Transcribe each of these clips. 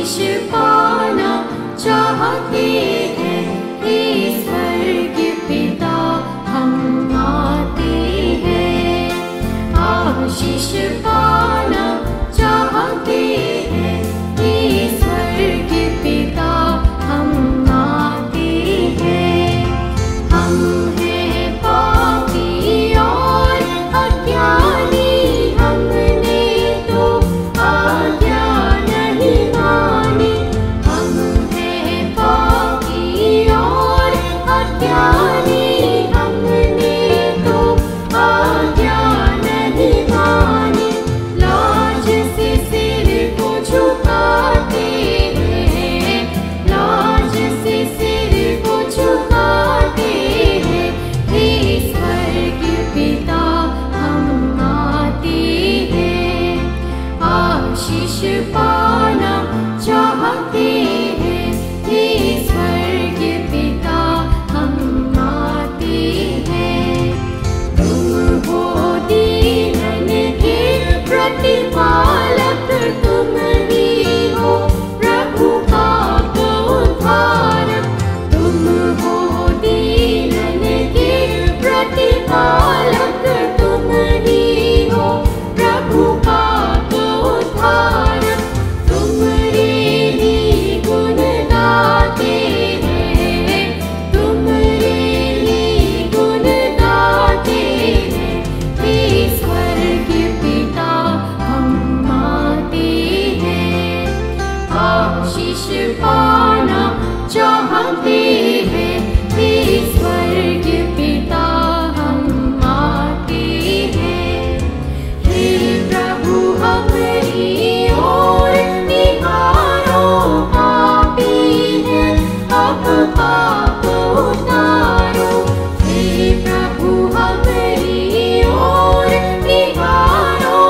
आशीष पाना चाहते हैं, हे स्वर्गीय पिता हम आते हैं। आशीष पाना चाहते हैं, हे स्वर्गीय पिता हम आते हैं। हम हैं पापी और अज्ञानी, हमने तो आज्ञा नहीं मानी। हम हैं पापी और अज्ञानी, हमने तो आज्ञा नहीं मानी। लाज से सिर को झुकाते हैं, लाज से सिर को झुकाते हैं, हे स्वर्गीय पिता हम आते हैं। आशीष पाना चाहते हैं, हे स्वर्गीय पिता हम आते हैं। तुम हो दीनन के प्रतिपालक, तुम ही हो प्रभु पाप उद्धारक। तुम हो दीनन के प्रतिपालक, तुम ही हो प्रभु पाप उद्धारक। तुमरे ही गुण गाते हैं, तुमरे ही गुण गाते हैं, हे स्वर्गीय पिता हम आते हैं। आशीष पाना चाहते हैं, हे स्वर्गीय पिता हम आते हैं। हे प्रभु हमारी ओर निहारो, पापी हैं अब पाप उतारो। हे प्रभु हमारी ओर निहारो,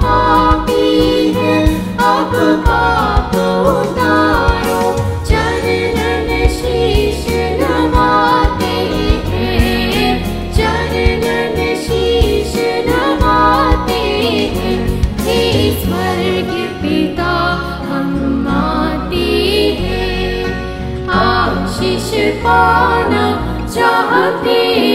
पापी हैं अब पाप उतारो। चरणन शीश नवाते हैं, चरणन शीश नवाते हैं, हे स्वर्गीय पिता हम आते हैं। आशीष पाना चाहते